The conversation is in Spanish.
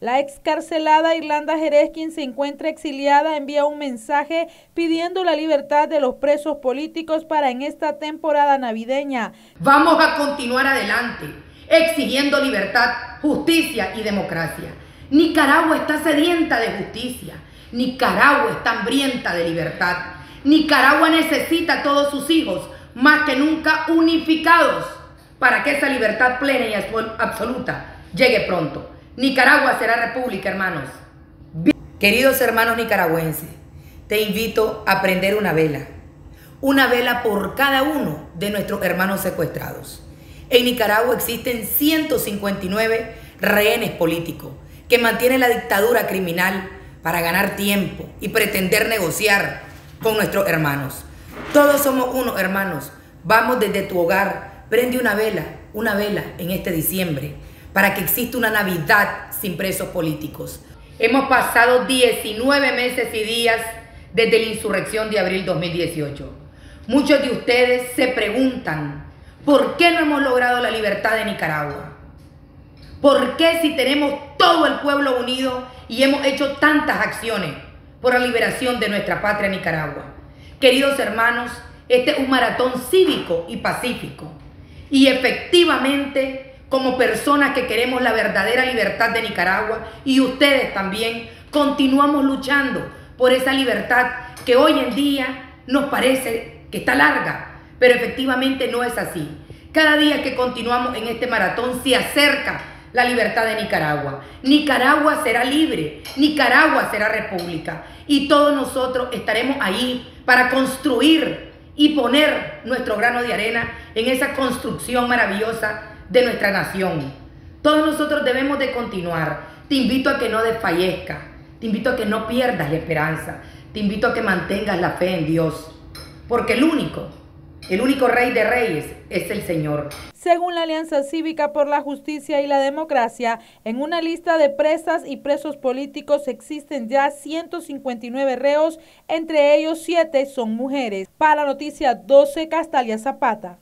La excarcelada Irlanda Jerez, quien se encuentra exiliada, envía un mensaje pidiendo la libertad de los presos políticos para en esta temporada navideña. Vamos a continuar adelante, exigiendo libertad, justicia y democracia. Nicaragua está sedienta de justicia. Nicaragua está hambrienta de libertad. Nicaragua necesita a todos sus hijos, más que nunca unificados, para que esa libertad plena y absoluta llegue pronto. Nicaragua será república, hermanos. Queridos hermanos nicaragüenses, te invito a prender una vela por cada uno de nuestros hermanos secuestrados. En Nicaragua existen 159 rehenes políticos que mantienen la dictadura criminal para ganar tiempo y pretender negociar con nuestros hermanos. Todos somos uno, hermanos. Vamos desde tu hogar, prende una vela en este diciembre, para que exista una Navidad sin presos políticos. Hemos pasado 19 meses y días desde la insurrección de abril 2018. Muchos de ustedes se preguntan, ¿por qué no hemos logrado la libertad de Nicaragua? ¿Por qué si tenemos todo el pueblo unido y hemos hecho tantas acciones por la liberación de nuestra patria Nicaragua? Queridos hermanos, este es un maratón cívico y pacífico. Y efectivamente, como personas que queremos la verdadera libertad de Nicaragua, y ustedes también, continuamos luchando por esa libertad que hoy en día nos parece que está larga, pero efectivamente no es así. Cada día que continuamos en este maratón se acerca la libertad de Nicaragua. Nicaragua será libre, Nicaragua será república, y todos nosotros estaremos ahí para construir y poner nuestro grano de arena en esa construcción maravillosa de nuestra nación. Todos nosotros debemos de continuar. Te invito a que no desfallezcas, te invito a que no pierdas la esperanza, te invito a que mantengas la fe en Dios, porque el único Rey de Reyes es el Señor. Según la Alianza Cívica por la Justicia y la Democracia, en una lista de presas y presos políticos existen ya 159 reos, entre ellos 7 son mujeres. Para Noticia 12, Castalia Zapata.